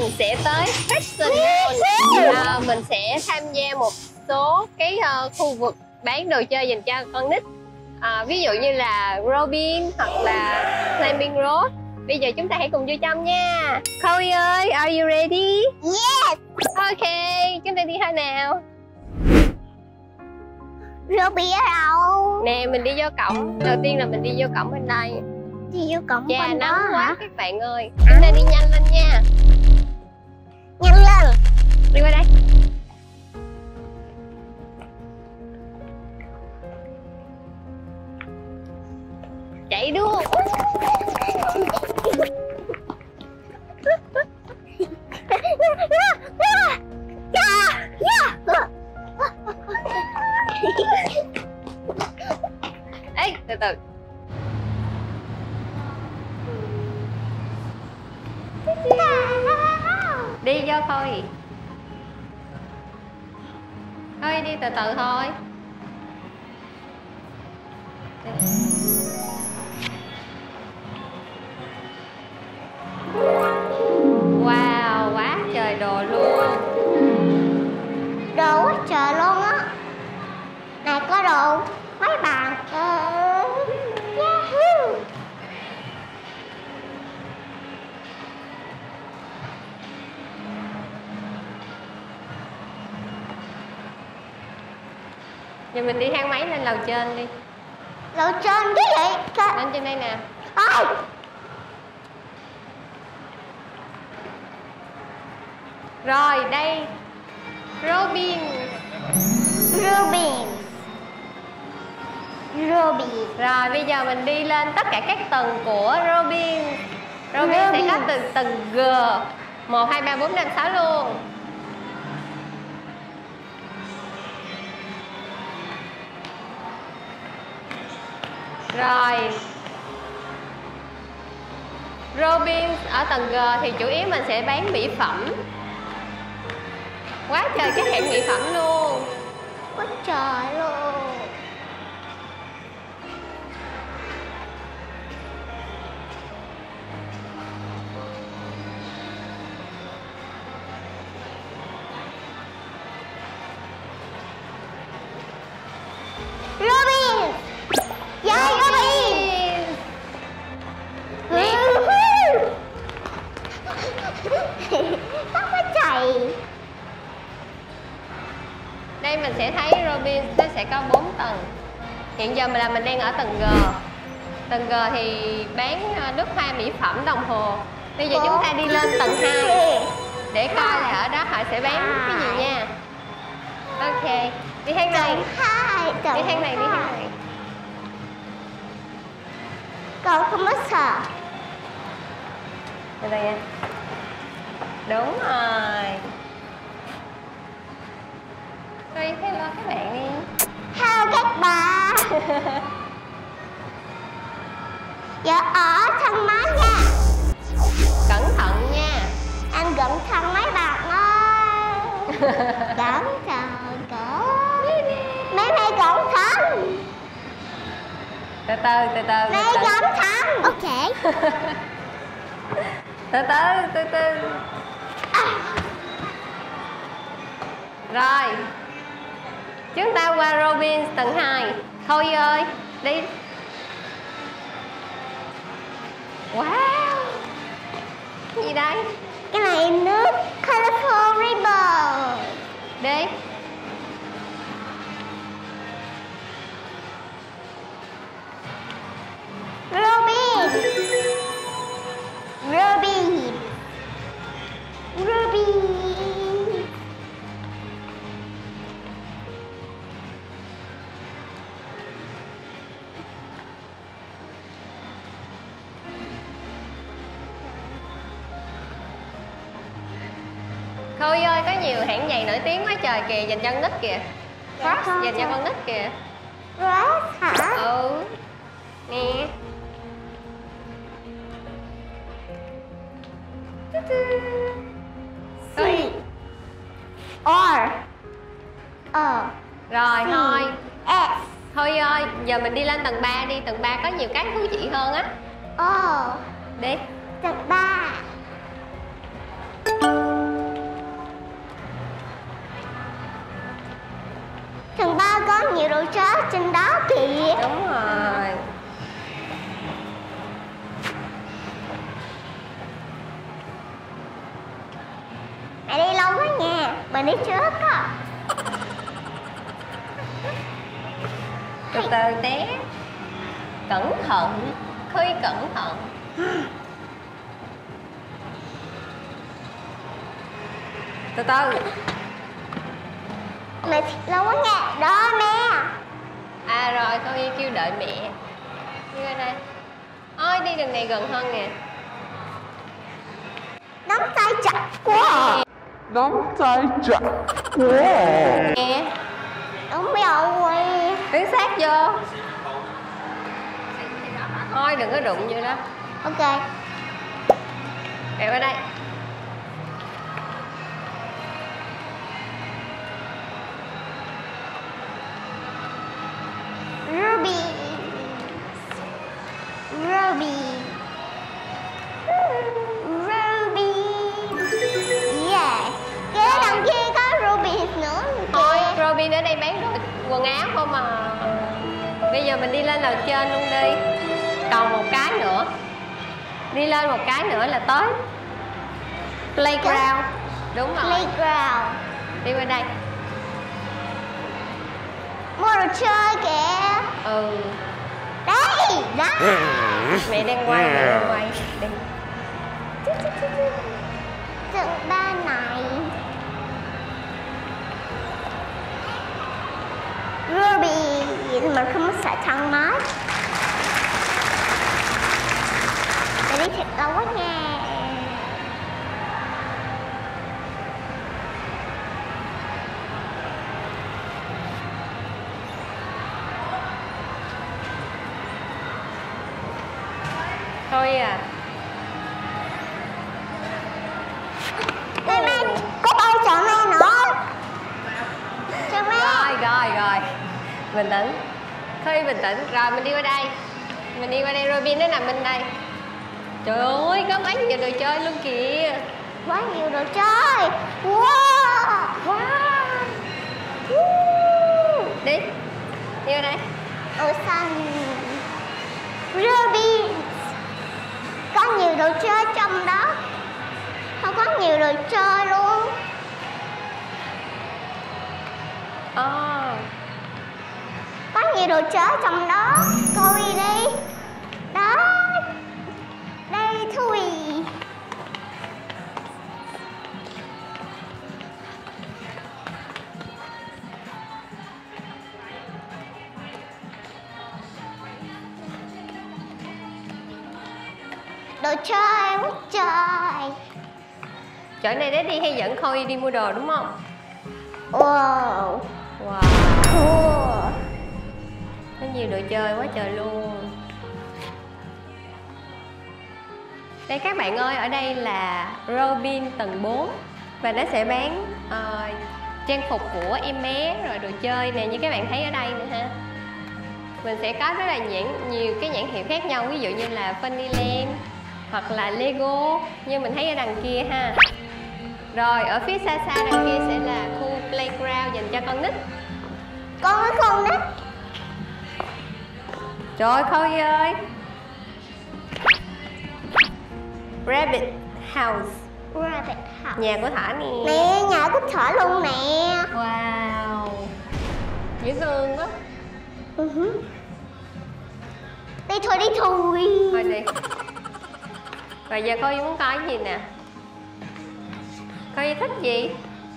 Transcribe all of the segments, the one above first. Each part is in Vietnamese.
mình sẽ tới Fashion Mall. Mình sẽ tham gia một số cái khu vực bán đồ chơi dành cho con nít. Ví dụ như là Robin hoặc là Climbing Rope. Bây giờ chúng ta hãy cùng vô trong nha. Chloe ơi, are you ready? Yes. Ok, chúng ta đi thôi nào. Ruby ở đâu? Nè, mình đi vô cổng. Đầu tiên là mình đi vô cổng bên đây. Đi vô cổng Chà, bên đó nóng quá hả? các bạn ơi. Chúng ta đi nhanh lên nha. Nhanh lên. Đi qua đây. Chạy đua. Ê, từ từ. Đi vô thôi. Thôi đi từ từ thôi. Wow, quá trời đồ luôn. Đồ quá trời luôn á. Này có đồ mấy bạn. Yahoo. Giờ mình đi thang máy lên lầu trên đi. Lầu trên cái gì? Lên trên đây nè. Ôi. Rồi đây Robin. Robin. Robin. Rồi bây giờ mình đi lên tất cả các tầng của Robin. Robin sẽ có từ tầng G 1, 2, 3, 4, 5, 6 luôn. Rồi Robin ở tầng G thì chủ yếu mình sẽ bán mỹ phẩm. Quá trời các hãng mỹ phẩm luôn. Quá trời luôn. Robin. Yay Robin. Tóc nó chạy. Đây mình sẽ thấy Robin nó sẽ có 4 tầng. Hiện giờ mình đang ở tầng G. Tầng G thì bán nước hoa, mỹ phẩm, đồng hồ. Bây giờ chúng ta đi lên tầng 2 để coi là ở đó họ sẽ bán cái gì nha. Ok, đi thang này. Đi thang này, đi thang này. Con không có sợ. Đây nha. Đúng rồi. Rồi hello các bạn đi. Hello các bạn. Giờ ở thang máy nha. Cẩn thận nha. Anh cẩn thận mấy bạn ơi. Cẩn thận mấy mày cẩn thận. Từ từ. Mày cẩn thận. Ok. Từ. Rồi chúng ta qua Robin tầng 2. Thôi ơi, đi. Wow, cái gì đây? Cái này nước Colorful Rainbow. Đi. Robin. Thôi ơi, có nhiều hãng giày nổi tiếng quá trời kìa, dành cho con nít kìa. Crocs dành cho con nít kìa. Crocs hả? Ừ. Nè. C R Rồi thôi. S. Thôi ơi, giờ mình đi lên tầng 3 đi, tầng 3 có nhiều cái thú vị hơn á. O. Đi. Tầng 3. chó trên đó kìa. Đúng rồi. Mẹ đi lâu quá nha, mình đi trước á. Từ từ té. Cẩn thận, Khơi cẩn thận. Từ từ. Mẹ lâu quá nha, đó mẹ. À rồi, Khơi kêu đợi mẹ. Đi qua đây. Ôi, đi đường này gần hơn nè. Nắm tay chặt quá. Nắm tay chặt quá. Nè, Đúng rồi. tiến sát vô. Thôi đừng có đụng vô đó. Ok. Kẹo ở đây. Ruby. Ruby. Ruby. Yeah. Kế đằng kia có Ruby nữa Thôi, kìa. Robin ở đây bán đồ quần áo không à. Bây giờ mình đi lên lầu trên luôn đi. Còn một cái nữa. Đi lên một cái nữa là tới playground. Đúng rồi. Playground. Đi qua đây. Mua đồ chơi kìa. Ừ. Đây, đó. Mẹ đang quay, mẹ đang quay. Đi. Trận ba này. Ruby, mình không sợ thằng máy. Để đi thiệt lâu quá nha. Thôi à. Đây mẹ, có bao chọn mẹ nữa. Cho mẹ. Rồi. Bình tĩnh. Khơi bình tĩnh. Rồi mình đi qua đây. Mình đi qua đây, Robin nó nằm bên đây. Trời ơi, có quá nhiều đồ chơi luôn kìa. Quá nhiều đồ chơi. Wow. Wow. Đi. Đi qua đây. Ô xanh. Ruby. Có nhiều đồ chơi trong đó. Không có nhiều đồ chơi luôn. Có nhiều đồ chơi trong đó. Coi đi. Đó. Đây Thui. Đồ chơi quá trời. Chỗ này để đi hay dẫn Khôi đi mua đồ đúng không? Wow. Wow. Cool. Có nhiều đồ chơi quá trời luôn. Đây các bạn ơi, ở đây là Robin tầng 4. Và nó sẽ bán trang phục của em bé rồi đồ chơi nè, như các bạn thấy ở đây nữa ha. Mình sẽ có rất là nhiều cái nhãn hiệu khác nhau, ví dụ như là Funnyland hoặc là Lego như mình thấy ở đằng kia ha. Rồi ở phía xa xa đằng kia sẽ là khu playground dành cho con nít. Con với con nít. Trời Khôi ơi. Rabbit House. Rabbit House. Nhà của Thỏ nè. Nè, nhà của Thỏ luôn nè. Wow. Dễ thương quá. Đi thôi, đi thôi. Thôi đi. Rồi giờ Khôi muốn coi cái gì nè? Khôi thích gì?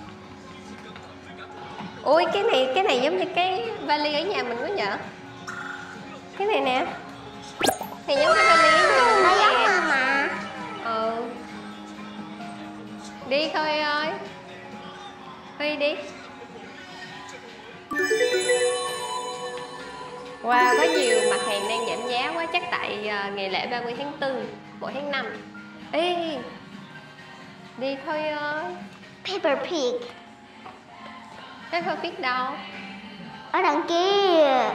Ui cái này giống như cái vali ở nhà mình quá nhở? Cái này nè. Này giống cái vali ở nhà mình Nó nè. giống mà. Ừ. Đi Khôi ơi. Khôi đi. Wow, có nhiều mặt hàng đang giảm giá quá. Chắc tại ngày lễ 30 tháng 4, 1 tháng 5. Ê, đi Khôi ơi. Paper Pig. Thế Khôi biết đâu? Ở đằng kia.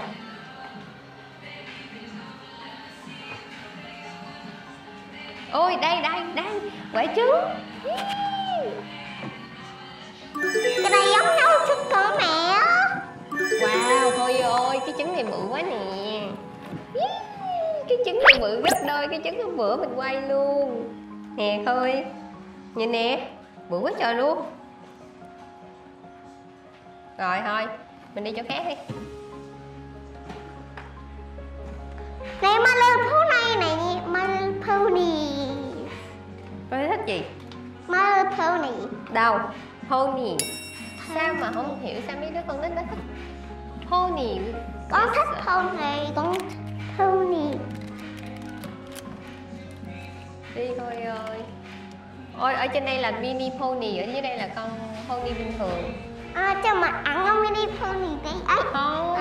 Ôi đây quả trứng. Cái này giống nấu thức của mẹ á. Wow, Khôi ơi, trứng này bự quá nè. Cái trứng này bự gấp đôi cái trứng hôm bữa mình quay luôn. Nè thôi, nhìn nè, bự quá trời luôn. Rồi thôi, mình đi chỗ khác đi. Này My Little Pony này, My Little Pony. Con thích gì? My Little Pony. Đâu? Pony. Sao mà không hiểu sao mấy đứa con nít nó thích pony? Con thích pony, con thích pony. Đi thôi ơi. Ôi, ở trên đây là mini pony, ở dưới đây là con pony bình thường. Cho mà ăn con mini pony đi. Ấy. Không.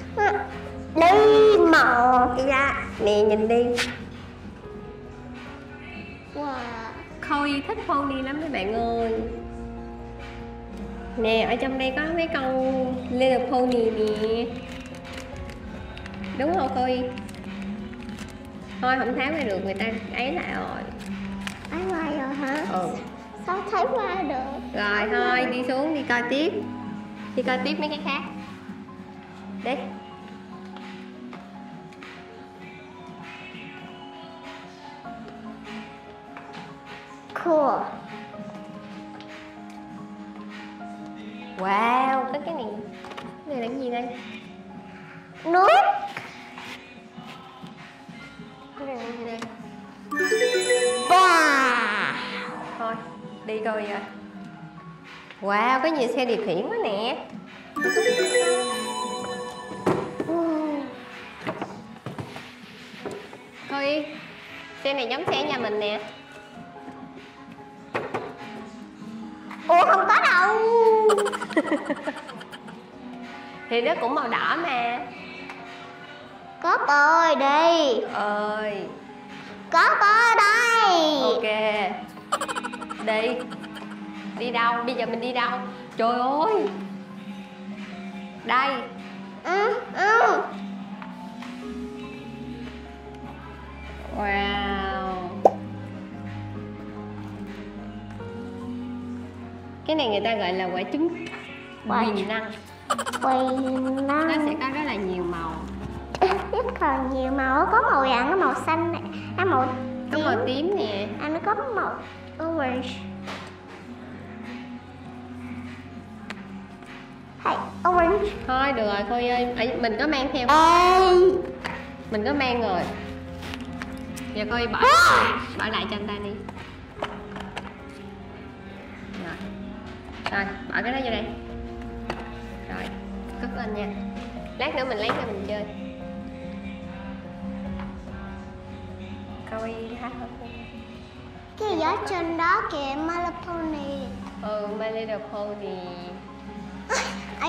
Đi màu. Dạ. Nè nhìn đi. Wow. Khôi thích pony lắm mấy bạn ơi. Nè, ở trong đây có mấy con Little Pony nè. Đúng không Khôi? Thôi không tháo ra được, người ta ấy lại rồi. Ấy qua rồi hả? Ừ. Sao thấy qua được? Rồi thôi, đi xuống đi coi tiếp. Đi coi tiếp mấy cái khác. Đi. Cool. Wow, có cái này. Cái này là cái gì đây? Nước. Cái này là cái gì đây? Wow. Thôi, đi coi rồi. Wow, có nhiều xe điều khiển quá nè. Coi, xe này giống xe nhà mình nè. Ủa không có đâu. Thì nó cũng màu đỏ mà. Có bơi đi. Ơi. Có bơi đây. Ok. Đi. Đi đâu? Bây giờ mình đi đâu? Trời ơi. Đây. Wow. Cái này người ta gọi là quả trứng quyền năng. Quyền năng. Nó sẽ có rất là nhiều màu. Rất còn nhiều màu, có màu vàng, có màu xanh này, có màu Có tím. màu tím nè. Nó có màu orange. Hey, orange. Thôi được rồi Khôi ơi, mình có mang theo. Mình có mang rồi. Giờ Khôi bỏ lại cho anh ta đi. Rồi, bỏ cái đó vô đây. Rồi, cất lên nha. Lát nữa mình lấy cho mình chơi. Khôi hát không? Cái gì ở trên đó kìa, My Little Pony. Ừ, My Little Pony. Ấy.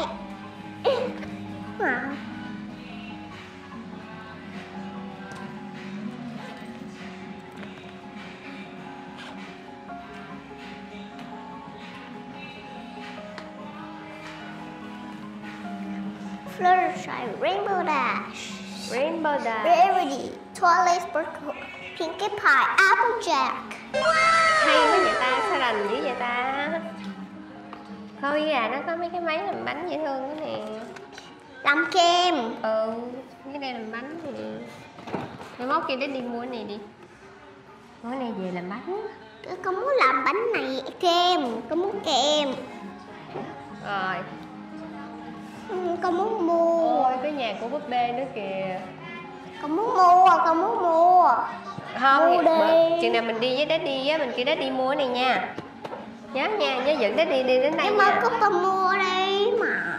Fluttershy, Rainbow Dash, Rainbow Dash. Rarity, Twilight Sparkle, Pinkie Pie, Applejack. Hay quá vậy ta, sao rành dữ vậy ta? Thôi à, nó có mấy cái máy làm bánh dễ thương đó nè. Làm kem. Ừ, cái này làm bánh thì mai mốt kia đến đi mua cái này đi. Mua cái này về làm bánh. Con muốn làm bánh này kem, con muốn kem. Rồi. Con muốn mua. Ôi, cái nhà của búp bê nữa kìa. Con muốn mua, con muốn mua. Không, Mua đi. chừng nào mình đi với Daddy á, mình kêu Daddy mua cái này nha. Nhớ nha, nhớ dẫn Daddy đi đến đây Nhưng nha. mà con mua đi mà.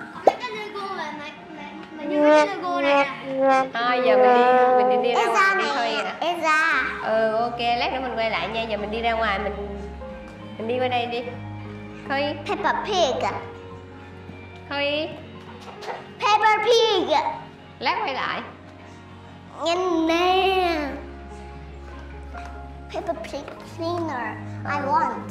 Thôi giờ mình đi ra Elsa ngoài đi thôi này, à. Elsa. Ừ ok, lát nữa mình quay lại nha. Giờ mình đi ra ngoài, mình đi qua đây đi. Thôi, Peppa Pig. thôi, Peppa Pig. lát quay lại. Nhìn nè. Peppa Pig cleaner. I want.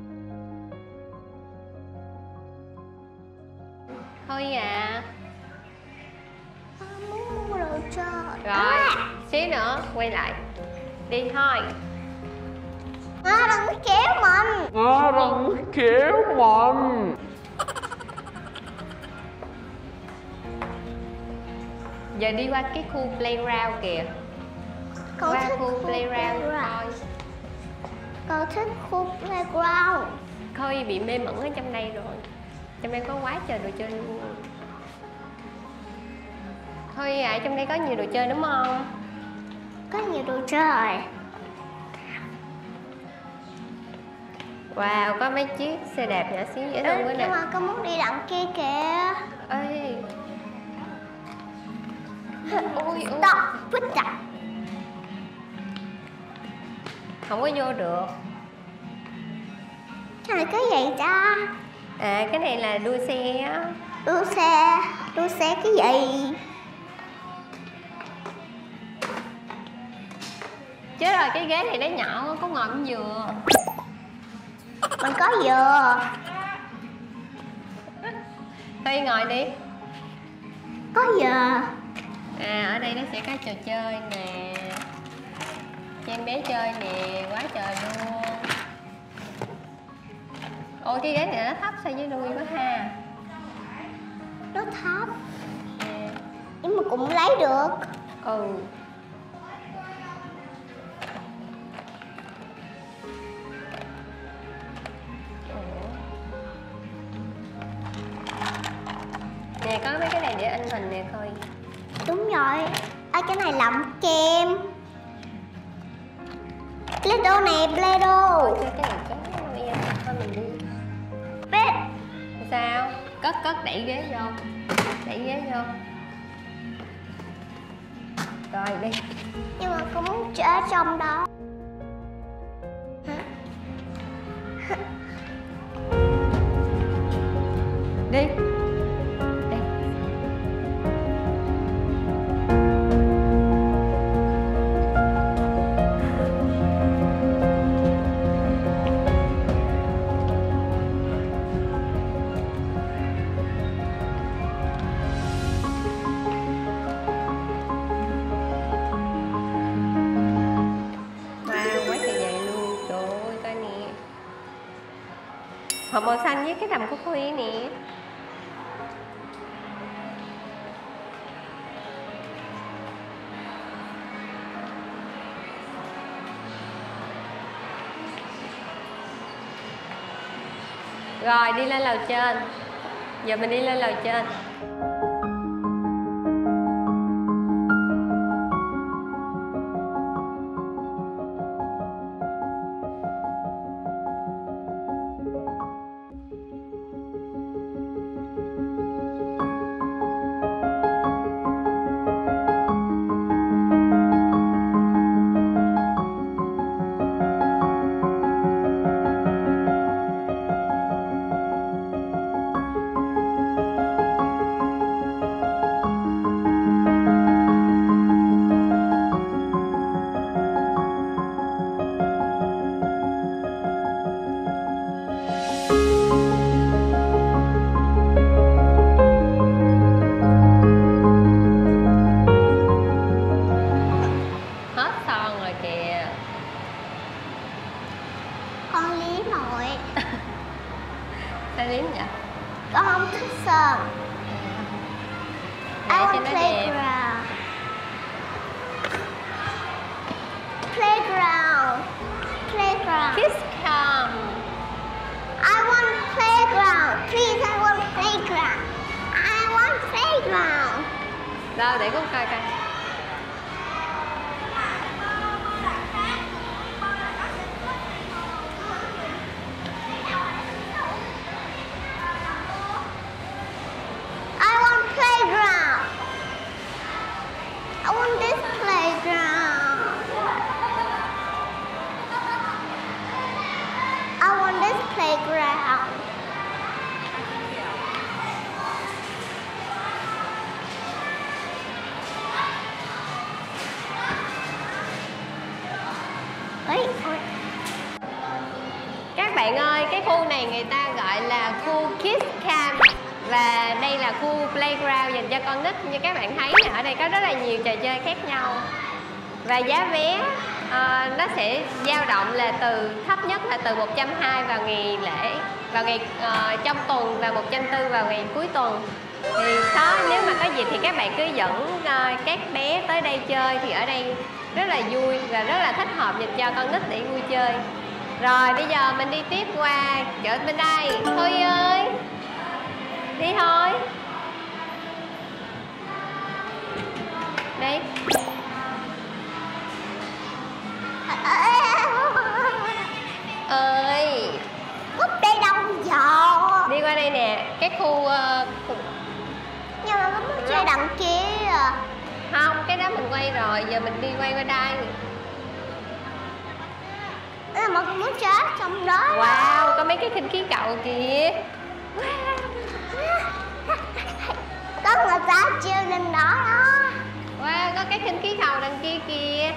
Thôi à. Con muốn mua đồ chơi. Rồi, xíu nữa quay lại. Đi thôi. Đừng kéo mình. Đừng kéo mình. Giờ đi qua cái khu playground kìa. Con Qua thích khu playground coi. Con thích khu playground. Khôi bị mê mẩn ở trong đây rồi. Trong đây có quá trời đồ chơi luôn. Thôi ở trong đây có nhiều đồ chơi đúng không? Có nhiều đồ chơi. Wow, có mấy chiếc xe đạp nhỏ xíu dễ thương quá nè. Nhưng mà con muốn đi đằng kia kìa. Ê. Ui, Stop, quýt chặt. không có vô được. Cái này cái gì ta? À, cái này là đua xe á. Đua xe cái gì? Chết rồi, cái ghế này nó nhỏ, có ngồi cũng vừa. Mình có dừa. Thôi ngồi đi. Có dừa. À, ở đây nó sẽ có trò chơi nè, cho em bé chơi nè, quá trời luôn. Ôi cái ghế này nó thấp so với đuôi quá ha. Nó thấp. À, Nhưng mà cũng lấy được. ừ. Nè có mấy cái này để in hình nè Khôi. Đúng rồi. Cái này làm kem. Play-Doh nè, Play-Doh. Thôi cái này chán quá, bây giờ thôi mình đi. Biết. Sao? Cất đẩy ghế vô. Đẩy ghế vô. Rồi đi. Nhưng mà con muốn chơi ở trong đó. Đi. Đi. Wow, quá trời dài luôn. Trời ơi, coi nè. Hộp màu xanh với cái đầm của Huy nè. Rồi đi lên lầu trên. Giờ mình đi lên lầu trên. Hết son rồi kìa. Con liếm rồi. Sao liếm vậy? Con không thích sơn. I Để cho want nó đẹp. playground. Playground. Playground. Kiss cam. I want playground. Please, I want playground. I want playground. Đâu để con coi coi. I want playground. I want this playground. I want this playground. Ấy, Các bạn ơi, cái khu này người ta gọi là khu Kids Camp. Và đây là khu playground dành cho con nít. Như các bạn thấy nè, ở đây có rất là nhiều trò chơi khác nhau. Và giá vé nó sẽ dao động là thấp nhất là từ 120 vào ngày lễ, vào ngày trong tuần, và 140 vào ngày cuối tuần. Thì có, nếu mà có dịp thì các bạn cứ dẫn các bé tới đây chơi, thì ở đây rất là vui và rất là thích hợp dành cho con nít để vui chơi. Rồi bây giờ mình đi tiếp qua chỗ bên đây. Thôi ơi, đi thôi. Đi. Ơi, Cúc đi đâu giờ? đi qua đây nè, cái khu Nhưng mà con muốn chơi đằng kia. không, cái đó mình quay rồi, giờ mình đi quay qua đây. Mà con muốn chơi trong đó. Wow, có mấy cái khinh khí cầu kìa. Có người ta chơi lên đó đó. Wow, có cái khinh khí cầu đằng kia kìa.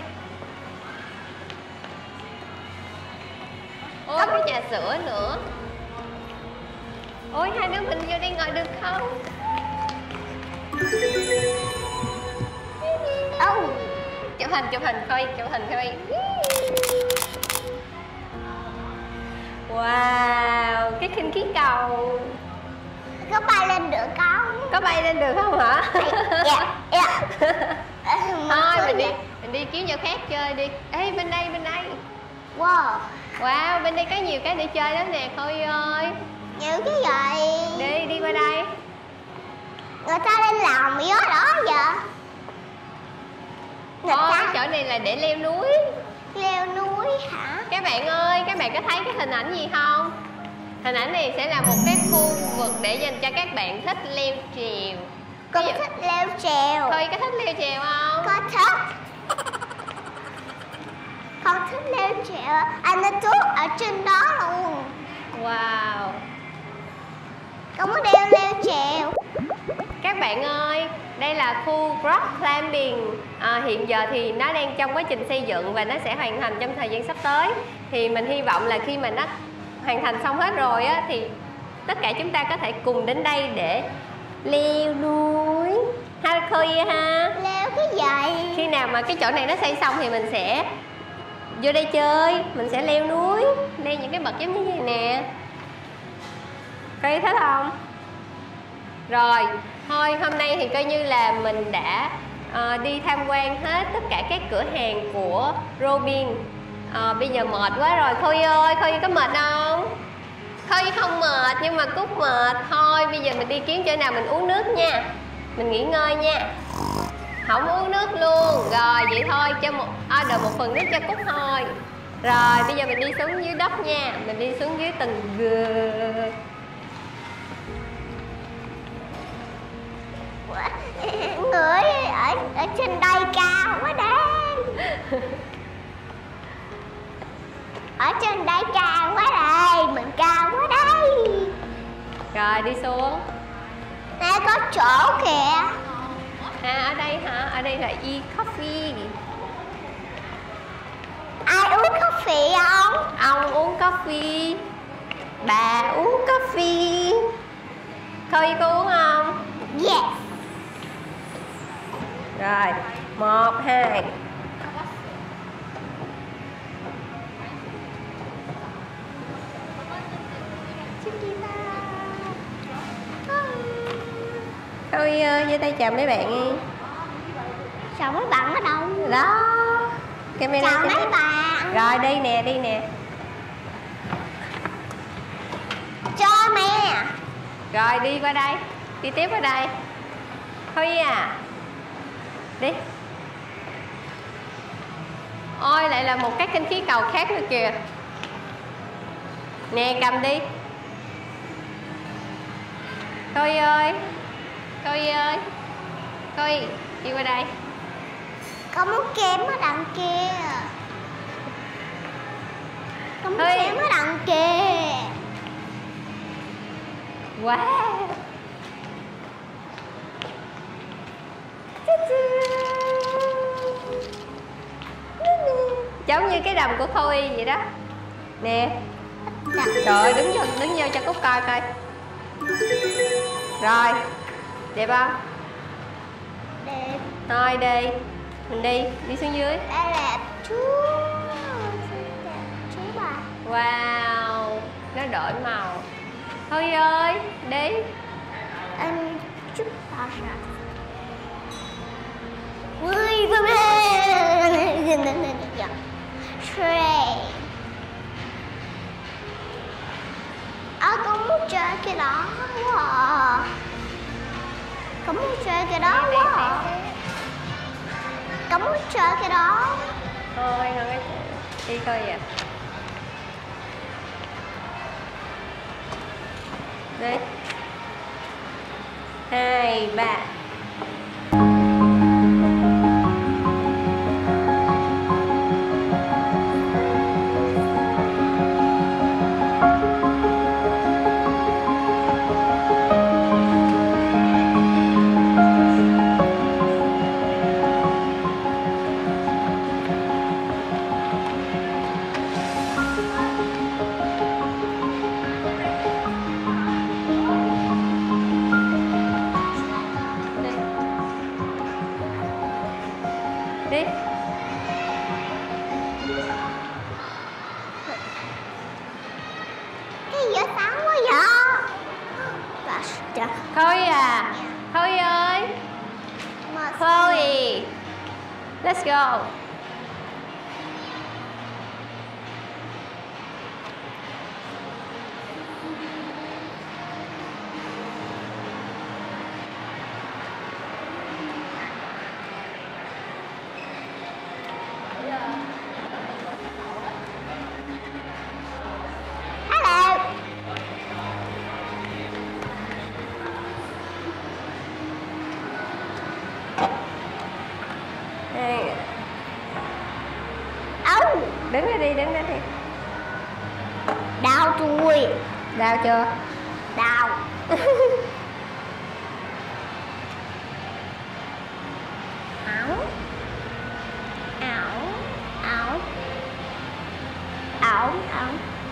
Ôi, cái trà sữa nữa. Ôi, hai đứa mình vô đây ngồi được không? Chụp hình coi, chụp hình coi. Wow, cái khinh khí cầu. Có bay lên được không? Có bay lên được không hả? Dạ, dạ. Thôi mình đi kiếm chỗ khác chơi đi. Ê, bên đây. Wow. Wow, bên đây có nhiều cái để chơi lắm nè Khôi ơi. Nhiều cái gì? Đi qua đây. Người ta lên làm gì đó vậy? Người Cái ta chỗ này là để leo núi. leo núi hả? Các bạn ơi, các bạn có thấy cái hình ảnh gì không? Hình ảnh này sẽ là một cái khu vực để dành cho các bạn thích leo trèo. Con thích leo trèo. Khôi có thích leo trèo không? Con thích. Con thích leo trèo. Anh đã tuốt ở trên đó luôn. Wow. Con muốn leo trèo. Các bạn ơi, đây là khu rock climbing. Hiện giờ thì nó đang trong quá trình xây dựng và nó sẽ hoàn thành trong thời gian sắp tới. Thì mình hy vọng là khi mà nó hoàn thành xong hết rồi á, thì tất cả chúng ta có thể cùng đến đây để leo núi. Ha Khôi ha. Leo cái gì? Khi nào mà cái chỗ này nó xây xong thì mình sẽ vô đây chơi, mình sẽ leo núi, leo những cái bậc giống như vậy nè. Khôi thích không? Rồi, thôi hôm nay thì coi như là mình đã đi tham quan hết tất cả các cửa hàng của Robin. Bây giờ mệt quá rồi. Khôi ơi, Khôi có mệt không? Khôi không mệt nhưng mà Cúc mệt. Thôi bây giờ mình đi kiếm chỗ nào mình uống nước nha. Mình nghỉ ngơi nha. Không uống nước luôn. Rồi vậy thôi, cho order một phần nước cho Cúc thôi. Rồi bây giờ mình đi xuống dưới đất nha. Mình đi xuống dưới tầng G. Người ở trên đây cao quá đây. Ở trên đây cao quá đây. Mình cao quá đây. Rồi đi xuống. Nè có chỗ kìa. Ở đây hả? Ở đây là e-coffee. Ai uống coffee không? Ông uống coffee. Bà uống coffee. Khôi có uống không? Yes. Rồi, 1, 2. Khôi giơ tay chào mấy bạn đi. Chào mấy bạn ở đâu? Đó. Camera Chào cho mấy mấy- bạn. Rồi đi nè. Cho mẹ. Rồi đi qua đây. Đi tiếp qua đây. Khôi à. Đi. Ôi lại là một cái khinh khí cầu khác nữa kìa. Nè cầm đi. Khôi ơi. Khôi đi qua đây. Con muốn kem ở đằng kia. Con muốn Ơi. kem ở đằng kia. Wow. Giống như cái đầm của Khôi vậy đó. Nè. Trời ơi, đứng vô cho Cúc coi coi. Rồi. Đẹp không? Đẹp. Thôi đi. Mình đi xuống dưới. Đây là chú. Chú bà. Wow. Nó đổi màu. Thôi ơi, đi. chút ta sẽ train. Con muốn chơi cái đó quá à. Con muốn chơi cái đó quá à. Con muốn chơi cái đó. Thôi đi coi vậy. Đi. 2, 3. Đi. Cái gì vậy sáng quá vậy? Chloe à? Chloe ơi. Chloe. Let's go. Đứng ra đi, đứng ra đi. Đau tôi. Đau chưa? Đau. Ảo. Ảo. Ảo. Ảo. Ảo.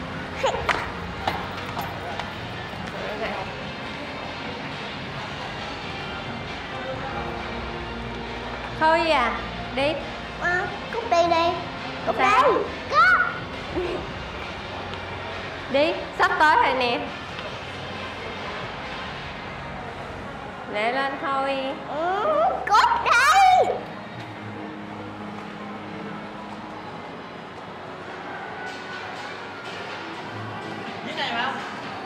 Thôi à, đi. Cút đi đi. Cút đi. Cút. Đi, sắp tới rồi nè. Lẹ lên thôi. Cút đi. Dưới này mà không?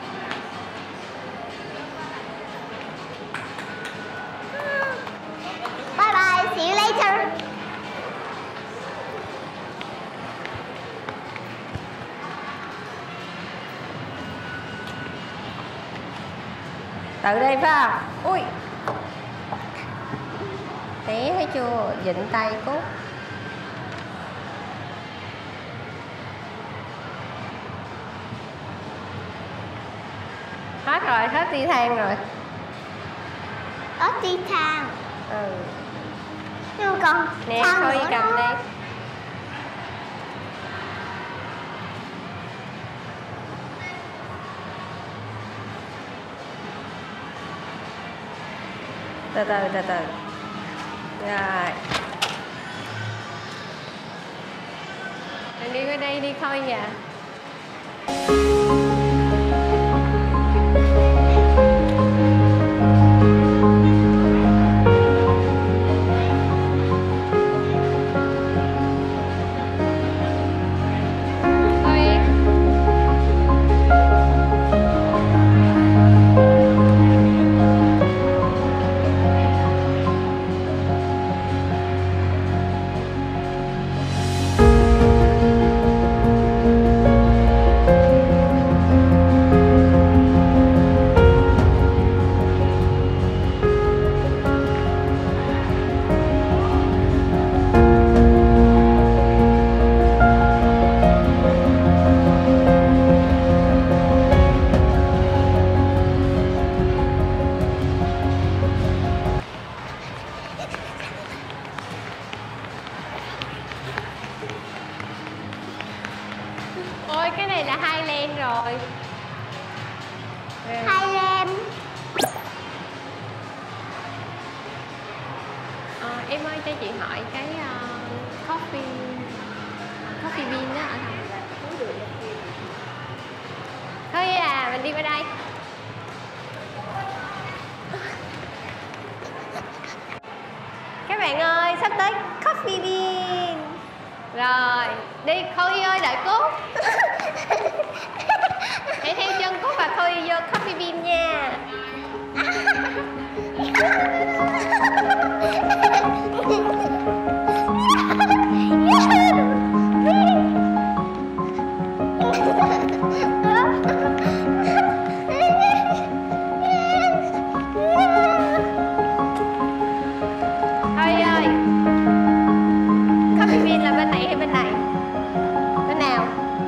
Bye bye, see you later. Tự đây phải không? Ui. Té thấy chưa? Vịnh tay cút. Hết rồi, hết đi thang rồi. Ở đi thang. Ừ. Nhưng mà còn Nè, thang thôi nữa cầm đó. đi. Từ từ, từ từ. Rồi. Mình đi qua đây đi thôi nha. Ôi cái này là Highland rồi. Highland. Em ơi cho chị hỏi cái coffee bean đó ở đâu? Thôi à, mình đi qua đây. Đi Khôi ơi, đợi Cúc. Hãy theo chân Cúc và Khôi vô Coffee Bean nha. Khôi ơi, Coffee Bean là bên này hay bên này? Bên nào?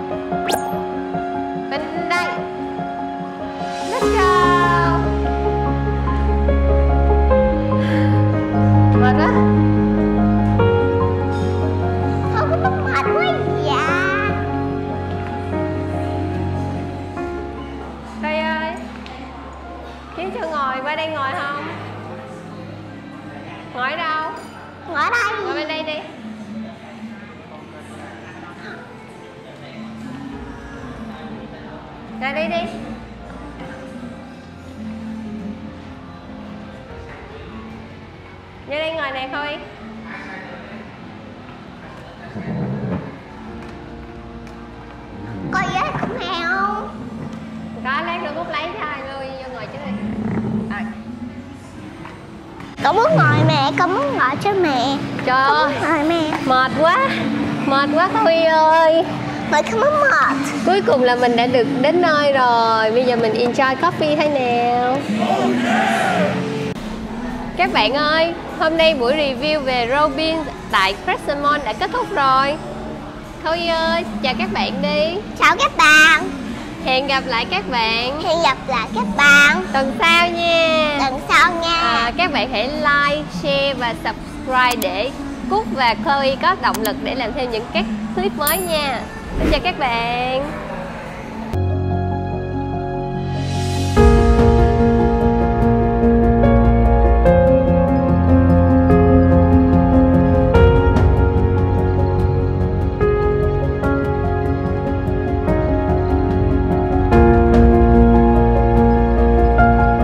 Bên đây. Let's go. Mệt quá. Không có mệt quá dạ. Khôi ơi, kiếm chỗ ngồi, qua đây ngồi không? Ngồi ở đâu? Ngồi đây. Ngồi bên đây đi. Ngồi đây đi. Vô đây ngồi nè Khôi. Có ghế cũng hè không? Có lát nữa Cúc lấy cho ai lui vô ngồi trước đi. Con muốn ngồi mẹ, con muốn ngồi cho mẹ. Trời Con ơi, muốn ngồi mẹ. mệt quá Khôi ơi. Mẹ không muốn mệt. Cuối cùng là mình đã được đến nơi rồi. Bây giờ mình enjoy coffee thế nào. Các bạn ơi, hôm nay buổi review về Robins tại Crescent Mall đã kết thúc rồi. Khôi ơi, chào các bạn đi. Chào các bạn. Hẹn gặp lại các bạn Hẹn gặp lại các bạn tuần sau nha. lần sau nha. Các bạn hãy like, share và subscribe để Cúc và Chloe có động lực để làm thêm những các clip mới nha. Xin chào các bạn.